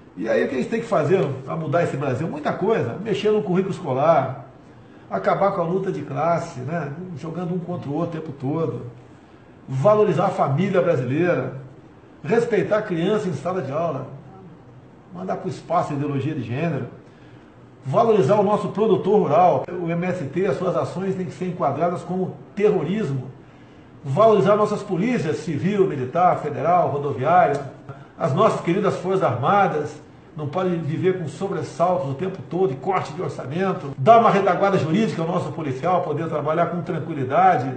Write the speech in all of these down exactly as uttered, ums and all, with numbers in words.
E aí o que a gente tem que fazer para mudar esse Brasil? Muita coisa. Mexer no currículo escolar, acabar com a luta de classe, né? Jogando um contra o outro o tempo todo, valorizar a família brasileira, respeitar a criança em sala de aula, mandar para o espaço a ideologia de gênero, valorizar o nosso produtor rural. O M S T, as suas ações têm que ser enquadradas como terrorismo, valorizar nossas polícias civil, militar, federal, rodoviária, as nossas queridas Forças Armadas, não podem viver com sobressaltos o tempo todo e corte de orçamento, dar uma retaguarda jurídica ao nosso policial, poder trabalhar com tranquilidade.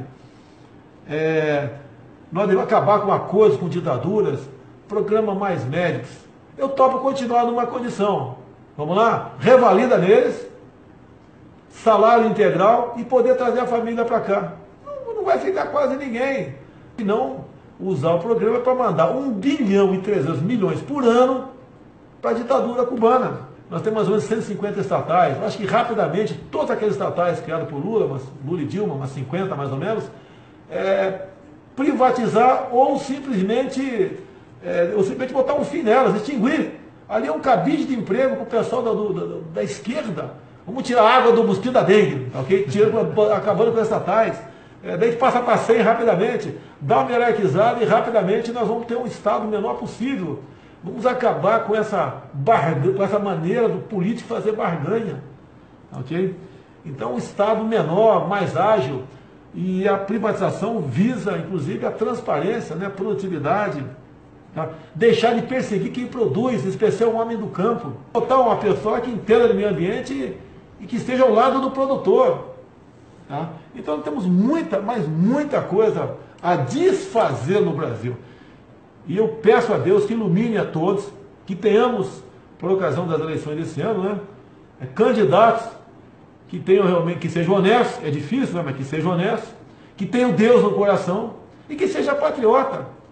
É, nós devemos acabar com acordos com ditaduras, programa Mais Médicos. Eu topo continuar numa condição, vamos lá? Revalida neles, salário integral e poder trazer a família para cá. Não, não vai ficar quase ninguém. E não usar o programa para mandar um bilhão e trezentos milhões por ano para a ditadura cubana. Nós temos mais ou menos cento e cinquenta estatais. Eu acho que rapidamente, todas aquelas estatais criadas por Lula, mas, Lula e Dilma, umas cinquenta mais ou menos, é, privatizar ou simplesmente, é, ou simplesmente botar um fim nelas, extinguir. Ali é um cabide de emprego para o pessoal da, do, da, da esquerda. Vamos tirar a água do mosquito da dengue, ok? Tira, acabando com as estatais. É, daí a gente passa para cem rapidamente, dá uma hierarquizada e rapidamente nós vamos ter um Estado o menor possível. Vamos acabar com essa, barganha, com essa maneira do político fazer barganha. Ok? Então, um Estado menor, mais ágil, e a privatização visa, inclusive, a transparência, né, a produtividade, tá? Deixar de perseguir quem produz, em especial o homem do campo. Botar uma pessoa que entenda do meio ambiente e, e que esteja ao lado do produtor. Tá? Então, temos muita, mas muita coisa a desfazer no Brasil. E eu peço a Deus que ilumine a todos, que tenhamos, por ocasião das eleições desse ano, né, candidatos que tenham realmente, que sejam honestos, é difícil, né, mas que sejam honestos, que tenham Deus no coração e que seja patriota.